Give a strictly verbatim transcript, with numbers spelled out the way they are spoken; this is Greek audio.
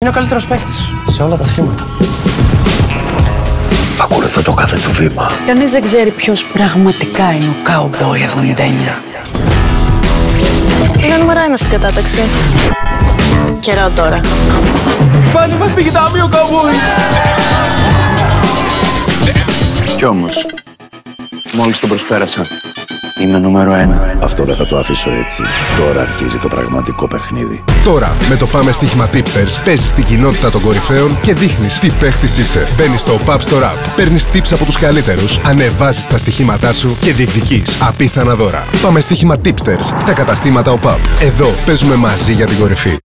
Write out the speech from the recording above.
Είναι ο καλύτερος παίκτης σε όλα τα αθλήματα. Ακολουθώ το κάθε του βήμα. Κανείς δεν ξέρει ποιος πραγματικά είναι ο Cowboy εβδομήντα εννιά. Είναι νούμερο ένα στην κατάταξη. Καιρό τώρα. Πάλι μας πήγε ταμείο ο Cowboy. Κι όμως, μόλις τον προσπέρασα, είμαι νούμερο ένα. Αυτό δεν θα το αφήσω έτσι. Τώρα αρχίζει το πραγματικό παιχνίδι. Τώρα, με το Πάμε Στοίχημα Tipsters, παίζεις στην κοινότητα των κορυφαίων και δείχνεις τι παίχτης είσαι. Μπαίνεις στο Pub Store App, παίρνεις tips από τους καλύτερους, ανεβάζεις τα στοιχήματά σου και διεκδικείς απίθανα δώρα. Πάμε Στοίχημα Tipsters στα καταστήματα ο Pub. Εδώ παίζουμε μαζί για την κορυφή.